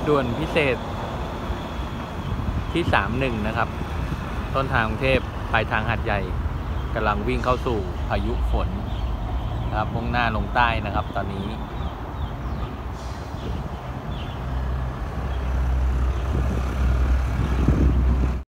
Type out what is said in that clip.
ด่วนพิเศษที่31นะครับต้นทางกรุงเทพปลายทางหาดใหญ่กำลังวิ่งเข้าสู่พายุฝนนะครับมุ่งหน้าลงใต้นะครับตอนนี้